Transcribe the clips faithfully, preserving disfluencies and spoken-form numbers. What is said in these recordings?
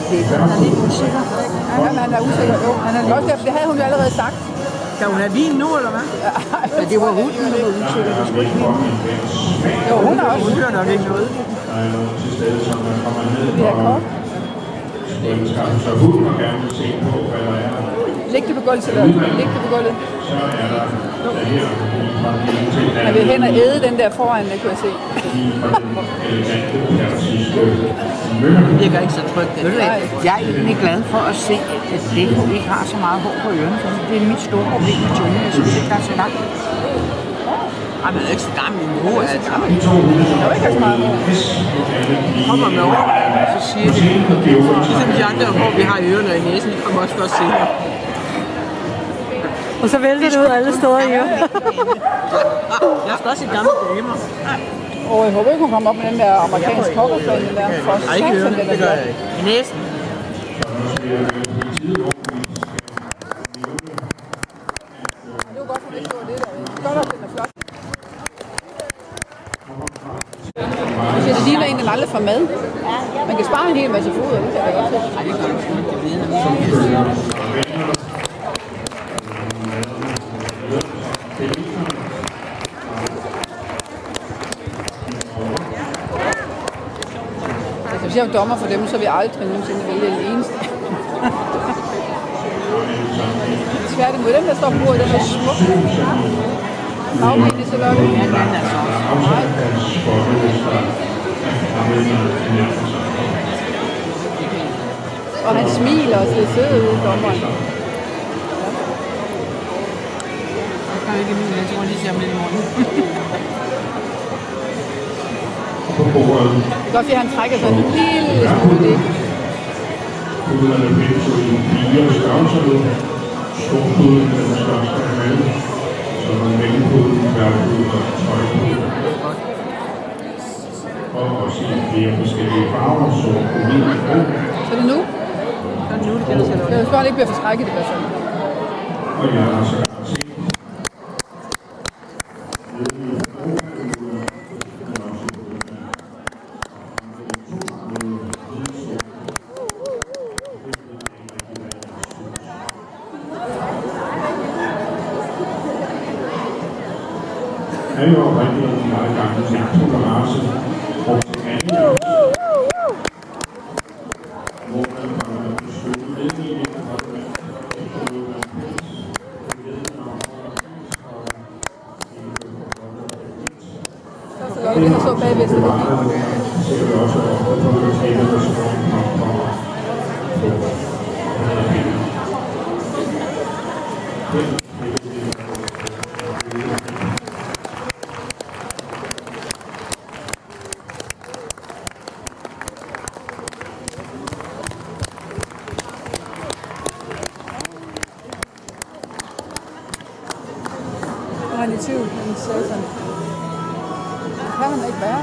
lidt. Han er lidt usikker. Ja, han er usikker. Jo, han er også derfor, det havde hun jo allerede sagt. Kan hun have vin nu, eller hvad? Ja, ja det var hunden, der var usikker. Det skulle ikke vinde. Jo, hun er også. Hun hører nok ikke noget. Det er kort. Så hunden må gerne se på, hvad der er. Læg det på gulvet, så læg det på gulvet. Jeg vil hen og æde den der foran, det kunne jeg se. Det virker ikke så trygt. Jeg er egentlig glad for at se, at Deko ikke har så meget hår på ørerne, for det er mit store problem med tungen. Jeg synes ikke, der er så langt. Ej, men det er ikke så gammel i nu, altså. Der er ikke så meget hår. Kommer med over, så siger det. Ligesom de andre hår, vi har i ørerne og i næsen, de kommer også først senere. Og så vælter det ud alle steder i ørerne. Jeg skal også se gamle damer. Og jeg håber ikke, hun kommer op med den der amerikanske kokkerfløjne der. Nej, ikke i ørerne, det gør jeg ikke. I næsen. Det var godt, for det stod det der. Godt, at den er flot. Det ligner en, der aldrig får mad. Man kan spare en hel masse foder, det kan jeg godt se. Nej, det gør du sgu ikke. Det ved jeg, Hvis jeg er dommer for dem, så vil jeg aldrig nogensinde vælge den eneste. Tværtimod, den der står på bordet, den er smuk. Lavbenet, så Lotte. Ja, den er så meget. Og han smiler og ser sød ud, dommeren. Jeg kan ikke min, jeg tror, de ser med i morgen. På bordet. Det er godt, fordi han trækker sig en lille smule det. Puderne findes jo i fire størrelser nu. Storpuden er den største af alle. Så er der mellempuden, værpuden og tøjpuden. Og også i flere forskellige farver, så puden og grå. Så er det nu? Så er det nu, det kan du sætte over. Jeg skal ikke blive forskrækket i hvert fald. Og jeg har så er jo oprindeligt en meget gammel jagthunderrace, og til anden hvor man har beskyttet ned i det, og man Så er det så bagved, så det sikkert også på lokalet, der står og han i tvivl, han sagde sådan. Det kan han ikke være.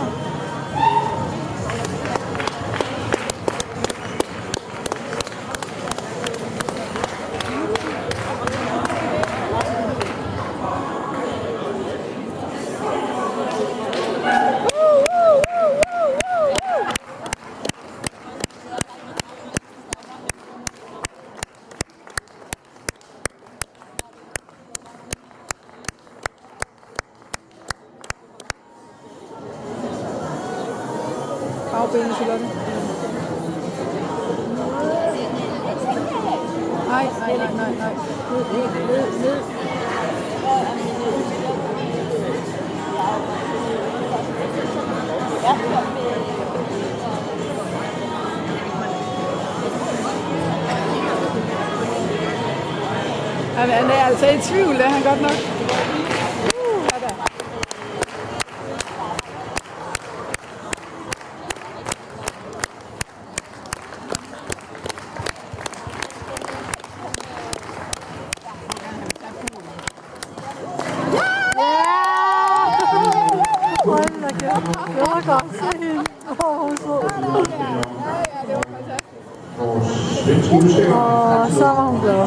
Kravbenet, Charlotte. Nej, nej, nej, nej, nej. Ned, ned, ned. Han er altså i tvivl, det er han godt nok. Det var godt se hende. Åh, hun så. Og så var hun glad.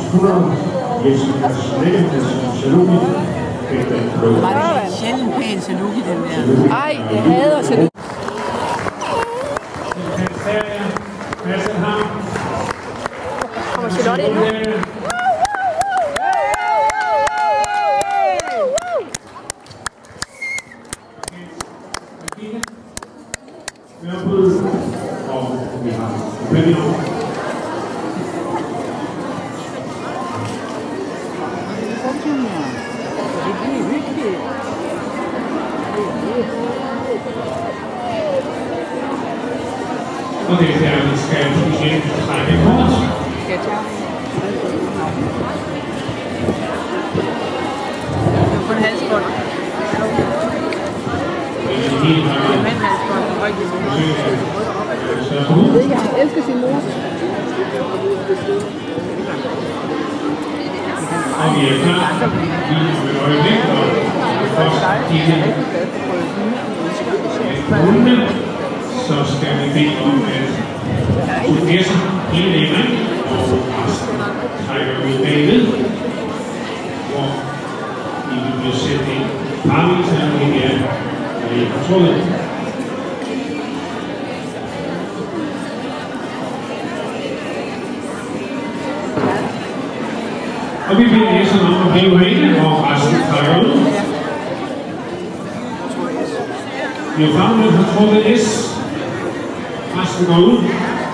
Var det sjældent pæn Saluki, den der? Ej, jeg hader Saluki. Masse ham. Flot ind. Og det er der, vi skal igen trække kort. Skal jeg tage? Det er kun halsbånd. Det er helt Det er meget. mandhalsbånd. Rigtig Så Jeg hun. ved ikke, han elsker sin mor. Og vi er klar. Vi vil øjeblik og først kigge med hundene. Så skal vi bede om at putte næsen hele ind, og resten trækker ud bagved, hvor I vil blive sendt ind parvis eller en af jer i kontrollen. Og vi beder næsen om at blive herinde, og resten trækker ud. Vi er fremme med kontrollen S. Resten går ud.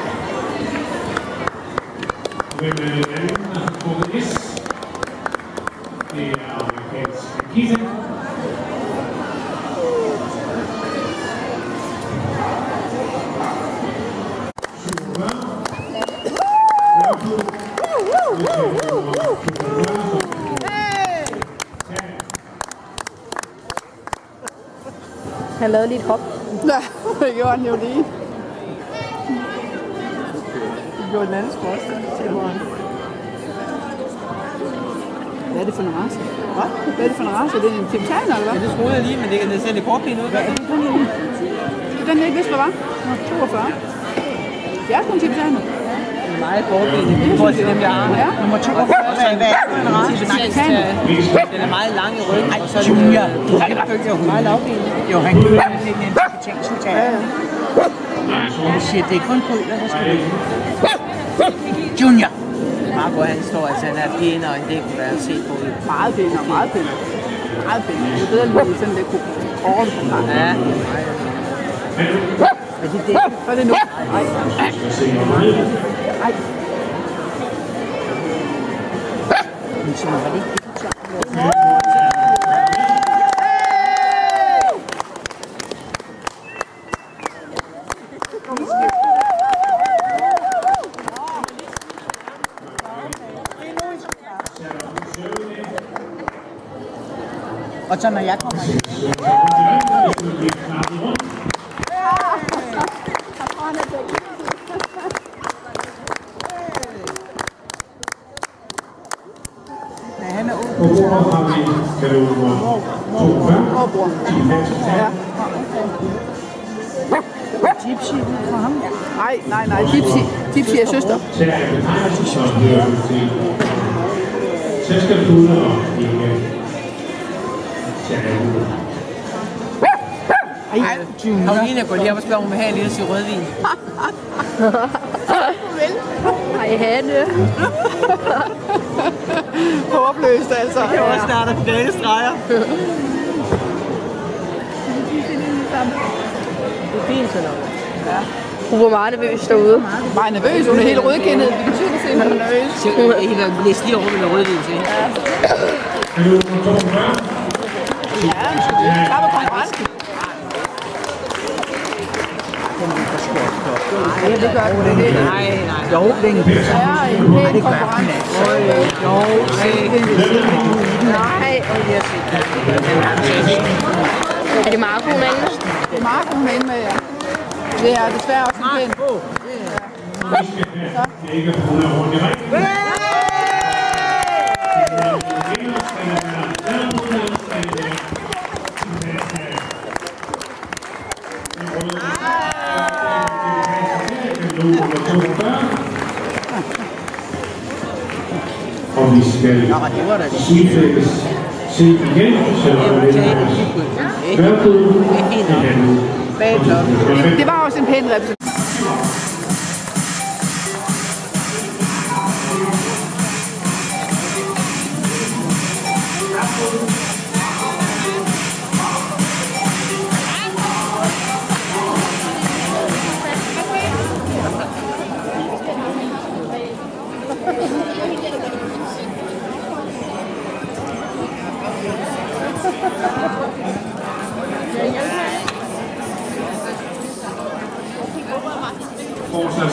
Hvem er den anden, der har trukket S? Det er amerikansk Akita. Han lavede lige et hop. Ja, det gjorde han jo lige. Det gjorde den anden sport, det gjorde han. Hvad er det for en race? Hvad? Hvad er det for en race? Er det en tibetaner, eller Ja, hvad? det troede jeg lige, men det kan se lidt kortpin ud. Hvad er det for en? Det er den, jeg ikke vidste, hvad var. Nå, toogfyrre. Det er kun tibetaner. Det er meget kortpin i forhold til dem, jeg har. Ja. Nummer toogfyrre, hvad er det for en race? Den er meget lang i ryggen, og så er Junior. den følger hun meget lavpin. Jo, han kunne have lidt en betingelse til det. Jeg siger, det er kun pryler, der skal det. Junior. Marco, han står altså, han er pænere end det, kunne være set på. Meget pænere, meget pænere. Meget pænere. Det er bedre, end det er sådan lidt kort på gang. Ja. Er det det? Hvad er det nu? Nej. Nej. Men så var det ikke. Og så når jeg kommer ind. Ja, han er ung. På bordet har vi katalog nummer toogfyrre. Morbror. Ja. Gypsy fra ham. Nej, nej, nej. Gypsy. Gypsy er søster. Så er det betegnelsen, som hører til selskabshunder og ikke tjernhunder. Ej, Karoline går lige op og spørger, om hun vil have en lille til rødvin. Hej, Hanne. Håbløst, altså. Det er også snart, at finale streger. Det er fint sådan noget. Ja. Hun var meget nervøs derude. Bare nervøs. Hun er helt rødkendet. Vi kan tydeligt se, at hun er nervøs. Så jeg kan læse lige over med rødvin til. Katalog nummer toogfyrre. Ja, der var konkurrencen. Nej, det gør hun ikke. Nej, nej. Jo, den Det er en Nej, pæn det gør hun konkurrence. altså. Jo, Nej. Er det Marco, hun er inde? Det er Marco, hun er inde med, ja. Det er desværre også en pæn. Det er ikke, at hun er rundt i ring. Og vi skal sygefældes se igen, selvom det er tværkød i Danmark. Det var også en pæn repræsentation.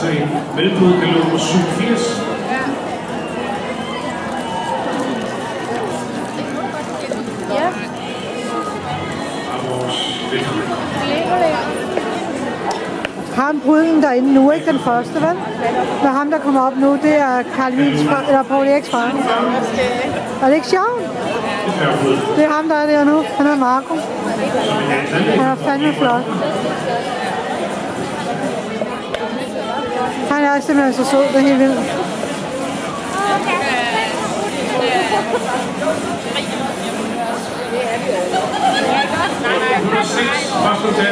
altså en velblod kalot nummer syvogfirs. Ja. Og vores velkommen. Ham bruden derinde nu, ikke den første, vel? Men ham, der kommer op nu, det er Carl Wiens far, eller Paul Eriks far. Er det ikke sjovt? Det er ham, der er der nu. Han er Marco. Han er fandme flot. Han er simpelthen så sød, det er helt vildt. hundrede og seks, første hotel.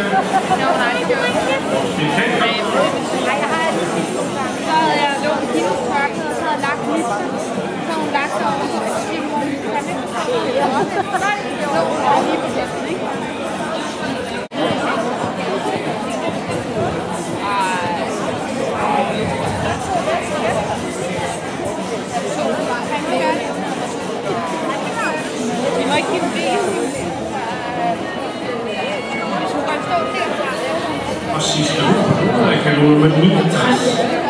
Det kan ikke. Så havde jeg lukket hendes tørklæde, og så havde jeg lagt mit. Så hun lagt sig over, så jeg siger, mor, vi kan ikke tage det. Det var lige på sætten, ikke? Vi må ikke give dem det. Og sidste uge er kalot nummer niogtres.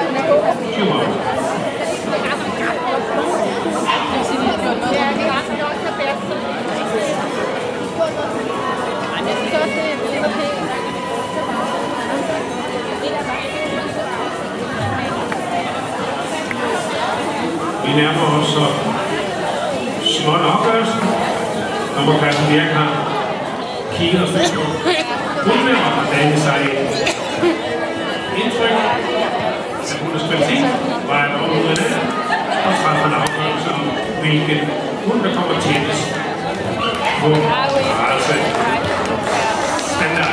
Vi nærmer os så småt opgørelsen. Dommerklassen Erik har kigget os lidt på guldene og har dannet sig indtryk af hundens kvalitet, vejer over ud af det, og træffer en afgørelse om, hvilken hund der kommer tættest på altså standard.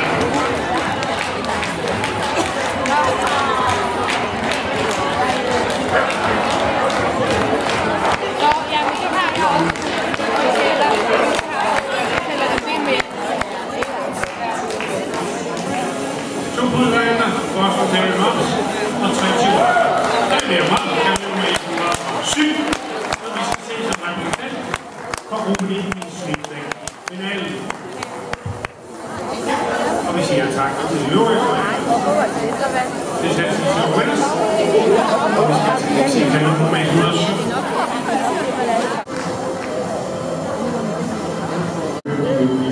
To budregner, vores hotel Moms og treogtyve. Der er mere meget, kan vi med et hundrede og syv, og vi skal se som repræsentant for Rubin i slutningen finalen. Og vi siger tak til de øvrige. Det er sandsynligt til winners. Og vi skal se kalot nummer et hundrede og syv.